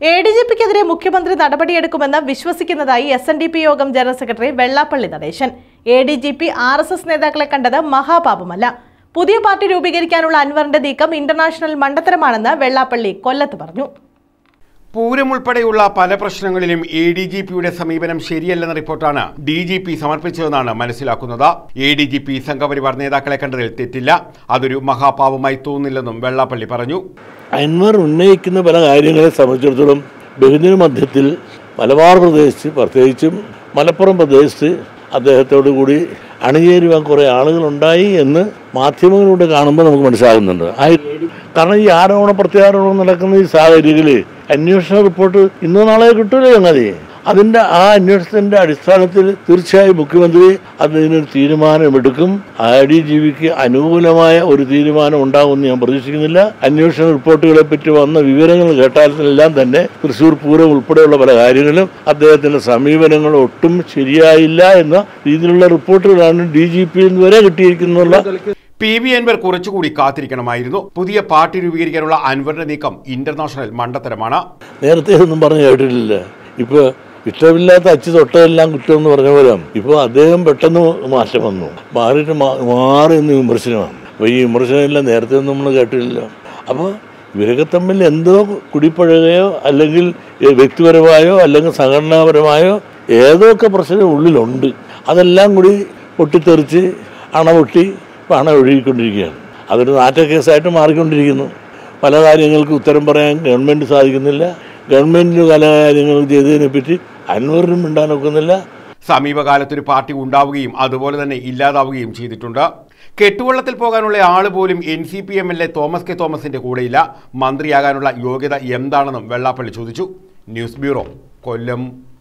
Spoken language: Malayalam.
ADGPക്കെതിരെ മുഖ്യമന്ത്രി നടപടിയെടുക്കുമെന്ന് വിശ്വസിക്കുന്നതായി SNDP Yogam general secretary Vellappally Natesan. ADGP RSS നേതാക്കളെ കണ്ടത് മഹാപാപമല്ല. പുതിയ പാർട്ടി രൂപീകരിക്കാനുള്ള അൻവറിന്റെ നീക്കം ഇന്റർനാഷണൽ മണ്ടത്തരമാണെന്ന് വെള്ളാപ്പള്ളി കൊല്ലത്ത് പറഞ്ഞു. പൂരം ഉൾപ്പെടെയുള്ള പല പ്രശ്നങ്ങളിലും ADGPയുടെ സമീപനം ശരിയല്ലെന്ന റിപ്പോർട്ടാണ് DGP സമർപ്പിച്ചതെന്നാണ് മനസ്സിലാക്കുന്നത്. ADGP സംഘപരിവാർ നേതാക്കളെ കണ്ടതിൽ തെറ്റില്ല, അതൊരു മഹാപാപമായി തോന്നില്ലെന്നും വെള്ളാപ്പള്ളി പറഞ്ഞു. അൻവർ ഉന്നയിക്കുന്ന പല കാര്യങ്ങളെ സംബന്ധിച്ചിടത്തോളം ബഹുജന മധ്യത്തിൽ മലബാർ പ്രദേശത്ത്, പ്രത്യേകിച്ചും മലപ്പുറം പ്രദേശത്ത് അദ്ദേഹത്തോടു കൂടി അണിചേരുവാൻ കുറേ ആളുകളുണ്ടായി എന്ന് മാധ്യമങ്ങളിലൂടെ കാണുമ്പോൾ നമുക്ക് മനസ്സിലാകുന്നുണ്ട്. കാരണം ഈ ആരോപണ പ്രത്യാരോപണം നടക്കുന്ന ഈ സാഹചര്യത്തിൽ അന്വേഷണ റിപ്പോർട്ട് ഇന്നോ നാളെ കിട്ടൂലേ ചങ്ങാതി. അതിൻ്റെ ആ അന്വേഷണത്തിൻ്റെ അടിസ്ഥാനത്തിൽ തീർച്ചയായും മുഖ്യമന്ത്രി അതിനൊരു തീരുമാനമെടുക്കും. ADGPക്ക് അനുകൂലമായ ഒരു തീരുമാനം ഉണ്ടാകുമെന്ന് ഞാൻ പ്രതീക്ഷിക്കുന്നില്ല. അന്വേഷണ റിപ്പോർട്ടുകളെ പറ്റി വന്ന വിവരങ്ങൾ കേട്ടാലെല്ലാം തന്നെ തൃശ്ശൂർ പൂരം ഉൾപ്പെടെയുള്ള പല കാര്യങ്ങളും അദ്ദേഹത്തിൻ്റെ സമീപനങ്ങൾ ഒട്ടും ശരിയായില്ല എന്ന രീതിയിലുള്ള റിപ്പോർട്ടുകളാണ് DGPയിൽ നിന്ന് വരെ കിട്ടിയിരിക്കുന്നുള്ള. PV അൻവർ കുറച്ചുകൂടി കാത്തിരിക്കണമായിരുന്നു. പുതിയ പാർട്ടി രൂപീകരിക്കാനുള്ള അൻവറിന്റെ നീക്കം ഇന്റർനാഷണൽ മണ്ടത്തരമാണ്. നേരത്തെ ഒന്നും പറഞ്ഞു കേട്ടിട്ടില്ല. ഇപ്പോൾ ഇഷ്ടമില്ലാത്ത അച്ചു തൊട്ടതെല്ലാം കുറ്റമെന്ന് പറഞ്ഞ പോലെ ഇപ്പോൾ അദ്ദേഹം പെട്ടെന്ന് മാറ്റം വന്നു, മാറി എന്ന് വിമർശനമാണ്. അപ്പോൾ ഈ വിമർശനമെല്ലാം നേരത്തെ ഒന്നും നമ്മൾ കേട്ടിട്ടില്ല. അപ്പോൾ ഇവരൊക്കെ തമ്മിൽ എന്തോ കുടിപ്പഴകയോ അല്ലെങ്കിൽ വ്യക്തിപരമായോ അല്ലെങ്കിൽ സംഘടനാപരമായോ ഏതൊക്കെ പ്രശ്നം ഉള്ളിലുണ്ട്. അതെല്ലാം കൂടി പൊട്ടിത്തെറിച്ച് അണപൊട്ടി പണം ഒഴുകിക്കൊണ്ടിരിക്കുകയാണ്. അതൊരു നാറ്റക്കേസായിട്ട് മാറിക്കൊണ്ടിരിക്കുന്നു. പല കാര്യങ്ങൾക്ക് ഉത്തരം പറയാൻ ഗവൺമെൻറ് സാധിക്കുന്നില്ല. ഗവൺമെൻറ്റിന് പല കാര്യങ്ങൾ ചെയ്തതിനെപ്പറ്റി അൻവറിനും മിണ്ടാനൊക്കുന്നില്ല. സമീപകാലത്തൊരു പാർട്ടി ഉണ്ടാവുകയും അതുപോലെ തന്നെ ഇല്ലാതാവുകയും ചെയ്തിട്ടുണ്ട്. കെട്ടുവള്ളത്തിൽ പോകാനുള്ള ആൾ പോലും NCP MLA തോമസ് കെ തോമസിന്റെ കൂടെയില്ല. മന്ത്രിയാകാനുള്ള യോഗ്യത എന്താണെന്നും വെള്ളാപ്പള്ളി ചോദിച്ചു. ന്യൂസ് ബ്യൂറോ, കൊല്ലം.